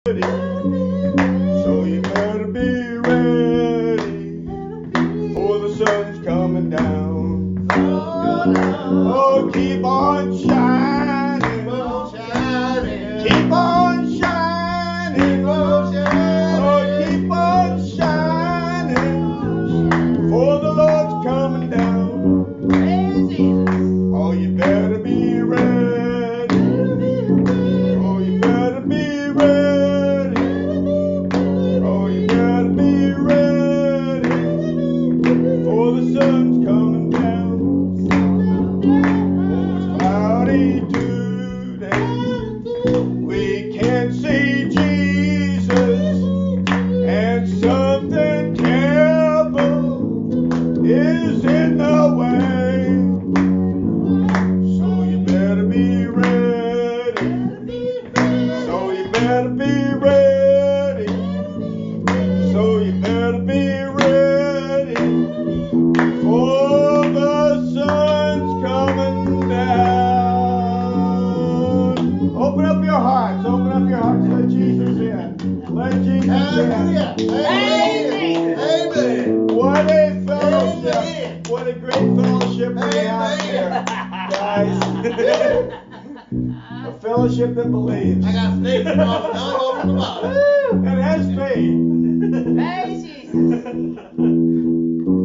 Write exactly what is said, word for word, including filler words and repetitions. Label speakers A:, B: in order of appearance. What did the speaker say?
A: So you better be ready, for the sun's coming down. Oh, keep on shining, keep on shining, oh, keep on shining, for the Lord's coming down. Oh, you better be ready, oh, you better be ready, oh, you better be ready, for the sun's coming down. Oh, it's cloudy today, we can't see Jesus, and something terrible is in the way. So you better be ready, so you better be ready, so you better be ready, for the sun's coming down. Open up your hearts, open up your hearts, let Jesus in. Let Jesus in.
B: Hallelujah. Amen. Amen.
A: What a fellowship. What a great fellowship we have here, guys. A fellowship that believes.
B: I got snakes crawling all over the bottom.
A: And has faith.
C: Praise Jesus.